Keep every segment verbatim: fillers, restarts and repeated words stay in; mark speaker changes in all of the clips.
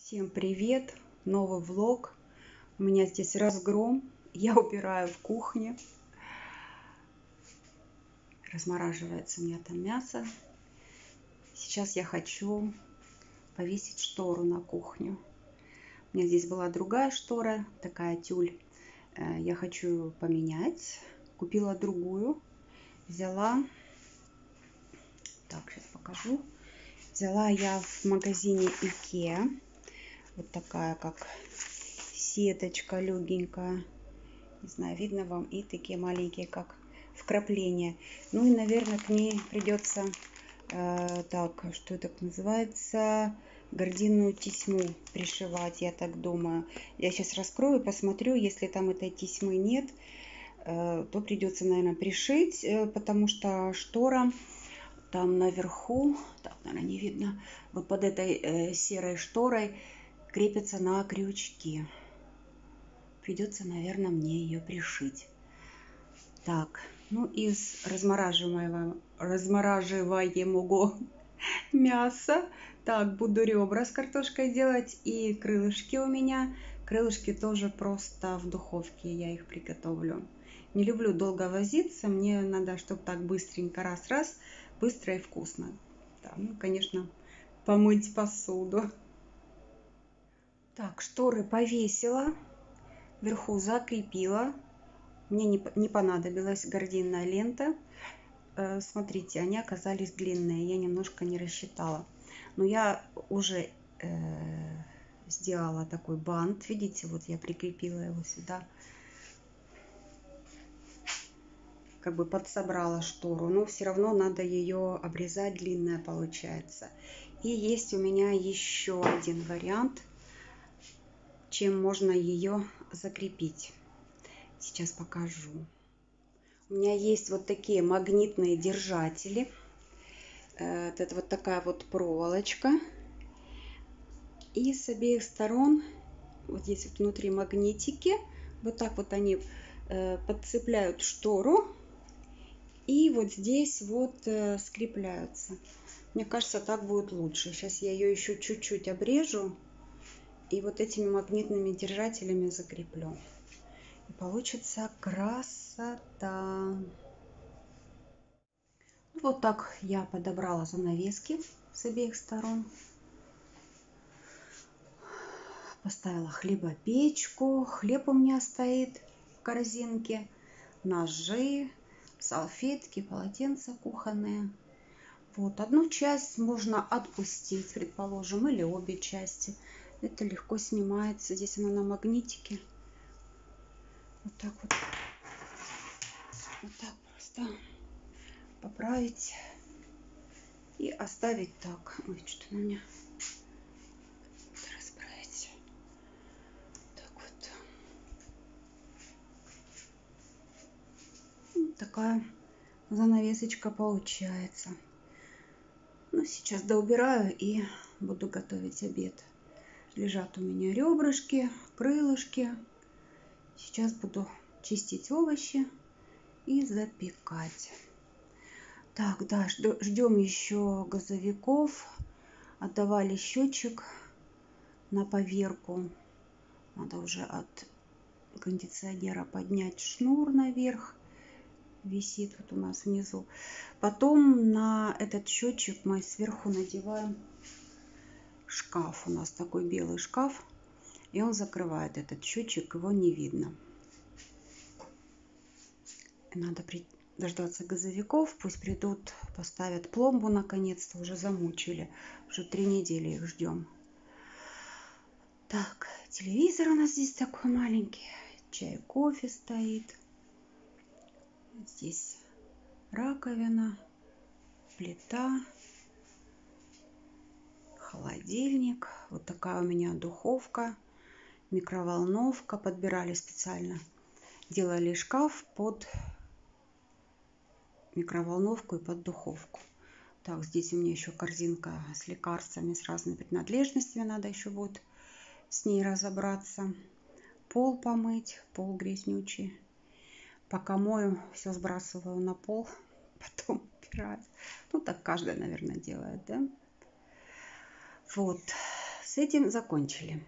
Speaker 1: Всем привет! Новый влог. У меня здесь разгром. Я убираю в кухне. Размораживается у меня там мясо. Сейчас я хочу повесить штору на кухню. У меня здесь была другая штора, такая тюль. Я хочу поменять. Купила другую. Взяла. Так, сейчас покажу. Взяла я в магазине Икеа. Вот такая, как сеточка легенькая. Не знаю, видно вам. И такие маленькие, как вкрапления. Ну и, наверное, к ней придется, э, так, что это называется, гардинную тесьму пришивать, я так думаю. Я сейчас раскрою, посмотрю. Если там этой тесьмы нет, э, то придется, наверное, пришить, э, потому что штора там наверху, так, наверное, не видно, вот под этой э, серой шторой крепится на крючки. Придется, наверное, мне ее пришить. Так, ну из размораживаемого, размораживаемого мяса, так, буду ребра с картошкой делать и крылышки у меня. Крылышки тоже просто в духовке я их приготовлю. Не люблю долго возиться, мне надо, чтобы так быстренько, раз-раз, быстро и вкусно. Да, ну, конечно, помыть посуду. Так, шторы повесила, вверху закрепила. Мне не, не понадобилась гардинная лента. Э, смотрите, они оказались длинные, я немножко не рассчитала. Но я уже э, сделала такой бант. Видите, вот я прикрепила его сюда. Как бы подсобрала штору, но все равно надо ее обрезать, длинная получается. И есть у меня еще один вариант, чем можно ее закрепить. Сейчас покажу. У меня есть вот такие магнитные держатели. Это вот такая вот проволочка. И с обеих сторон, вот здесь вот внутри магнитики, вот так вот они подцепляют штору. И вот здесь вот скрепляются. Мне кажется, так будет лучше. Сейчас я ее еще чуть-чуть обрежу. И вот этими магнитными держателями закреплю. И получится красота. Вот так я подобрала занавески с обеих сторон. Поставила хлебопечку. Хлеб у меня стоит в корзинке. Ножи, салфетки, полотенца кухонные. Вот одну часть можно отпустить, предположим, или обе части. Это легко снимается. Здесь она на магнитике. Вот так вот. Вот так просто поправить и оставить так. Ой, что-то на меня расправить. Так вот. Вот такая занавесочка получается. Ну, сейчас доубираю и буду готовить обед. Лежат у меня ребрышки, крылышки. Сейчас буду чистить овощи и запекать. Так, да, ждем еще газовиков. Отдавали счетчик на поверку. Надо уже от кондиционера поднять шнур наверх. Висит вот у нас внизу. Потом на этот счетчик мы сверху надеваем шкаф. У нас такой белый шкаф. И он закрывает этот счетчик. Его не видно. Надо дождаться газовиков. Пусть придут, поставят пломбу наконец-то. Уже замучили. Уже три недели их ждем. Так, телевизор у нас здесь такой маленький. Чай, кофе стоит. Здесь раковина, плита, холодильник. Вот такая у меня духовка, микроволновка. Подбирали специально. Делали шкаф под микроволновку и под духовку. Так, здесь у меня еще корзинка с лекарствами, с разными принадлежностями. Надо еще будет с ней разобраться. Пол помыть, пол грязнючий. Пока мою, все сбрасываю на пол, потом убираю. Ну, так каждая, наверное, делает, да? Вот. С этим закончили.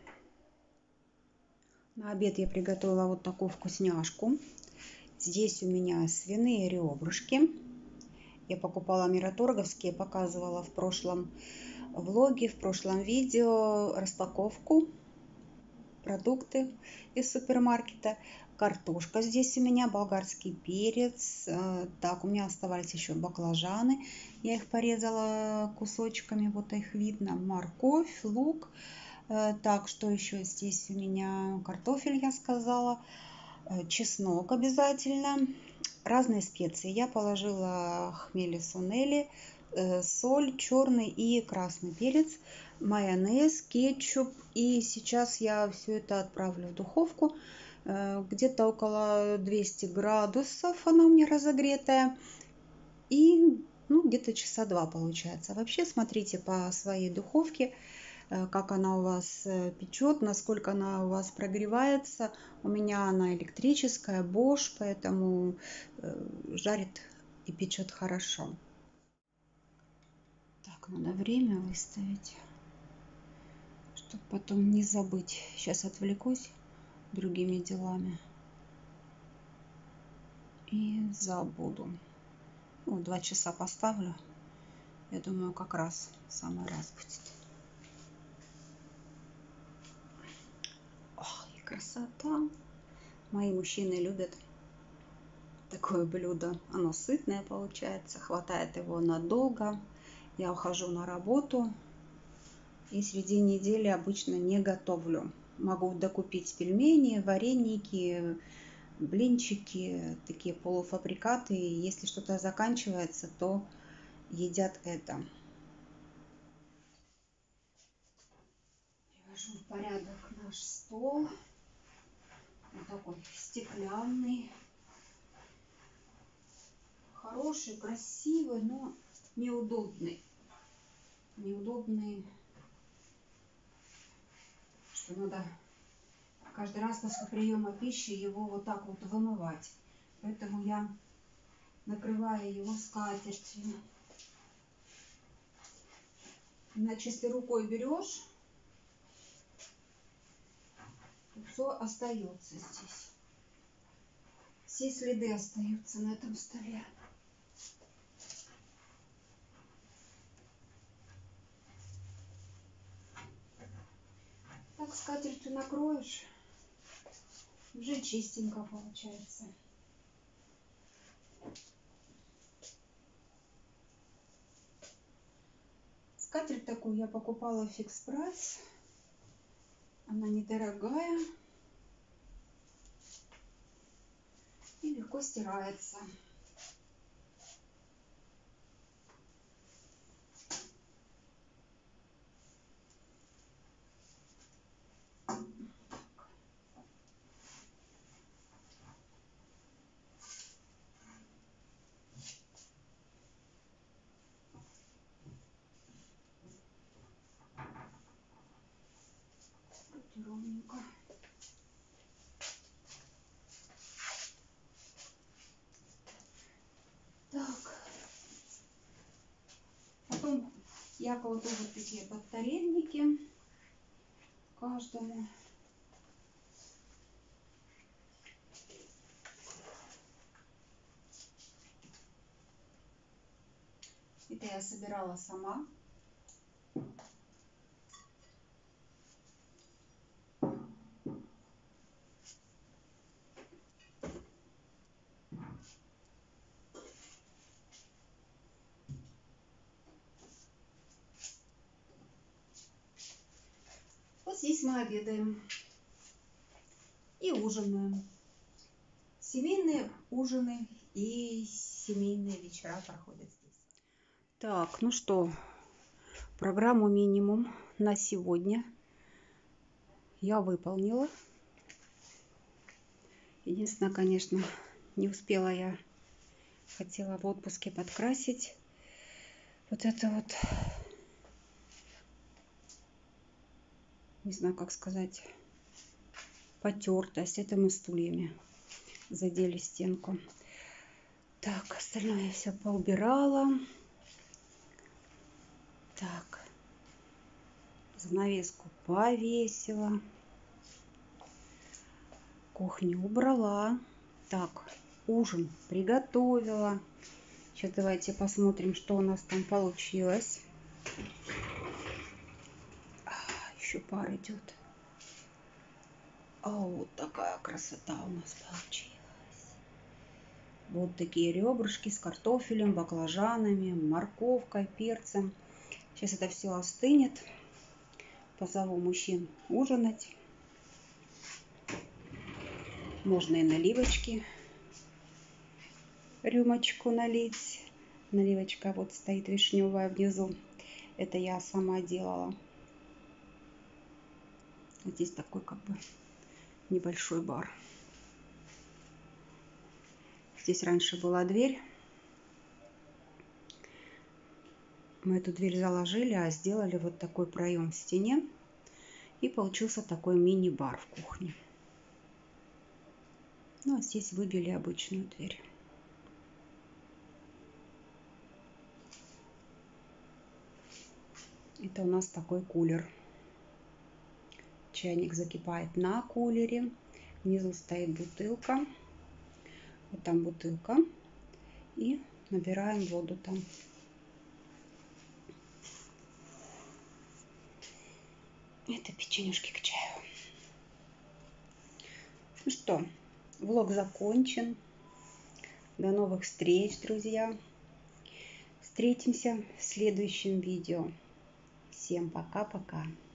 Speaker 1: На обед я приготовила вот такую вкусняшку. Здесь у меня свиные ребрышки. Я покупала мираторговские, показывала в прошлом влоге, в прошлом видео распаковку, продукты из супермаркета. Картошка здесь у меня, болгарский перец. Так, у меня оставались еще баклажаны. Я их порезала кусочками, вот их видно. Морковь, лук. Так, что еще здесь у меня? Картофель, я сказала. Чеснок обязательно. Разные специи. Я положила хмели сунели, соль, черный и красный перец, майонез, кетчуп. И сейчас я все это отправлю в духовку. Где-то около двухсот градусов она у меня разогретая. И ну, где-то часа два получается. Вообще смотрите по своей духовке, как она у вас печет, насколько она у вас прогревается. У меня она электрическая, Bosch, поэтому жарит и печет хорошо. Так, надо время выставить, чтобы потом не забыть. Сейчас отвлекусь другими делами и забуду. Ну, два часа поставлю. Я думаю, как раз в самый раз будет. Ох, и красота! Мои мужчины любят такое блюдо. Оно сытное получается, хватает его надолго. Я ухожу на работу и среди недели обычно не готовлю. Могу докупить пельмени, вареники, блинчики, такие полуфабрикаты. И если что-то заканчивается, то едят это. Привожу в порядок наш стол. Вот такой стеклянный. Хороший, красивый, но неудобный. Неудобный, что надо каждый раз после приема пищи его вот так вот вымывать. Поэтому я накрываю его скатертью. Иначе, если рукой берешь, то все остается здесь. Все следы остаются на этом столе. Так скатертью накроешь, уже чистенько получается. Скатерть такую я покупала в Фикс Прайс. Она недорогая и легко стирается. Ровненько. Так. Потом я кладу вот такие подтарельники каждому. Это я собирала сама. Вот здесь мы обедаем и ужинаем. Семейные ужины и семейные вечера проходят здесь. Так, ну что, программу минимум на сегодня я выполнила. Единственное, конечно, не успела я, хотела в отпуске подкрасить вот это вот, не знаю, как сказать, потертость. Это мы стульями задели стенку. Так, остальное я все поубирала. Так, Занавеску повесила. Кухню убрала. Так, ужин приготовила. Сейчас давайте посмотрим, что у нас там получилось. А, еще пар идет. А вот такая красота у нас получилась. Вот такие ребрышки с картофелем, баклажанами, морковкой, перцем. Сейчас это все остынет. Позову мужчин ужинать. Можно и наливочки. Рюмочку налить. Наливочка вот стоит вишневая внизу. Это я сама делала. Здесь такой как бы небольшой бар. Здесь раньше была дверь. Мы эту дверь заложили, а сделали вот такой проем в стене. И получился такой мини-бар в кухне. Ну, а здесь выбили обычную дверь. Это у нас такой кулер. Чайник закипает на кулере. Внизу стоит бутылка. Вот там бутылка. И набираем воду там. Это печенюшки к чаю. Ну что, влог закончен. До новых встреч, друзья. Встретимся в следующем видео. Всем пока-пока.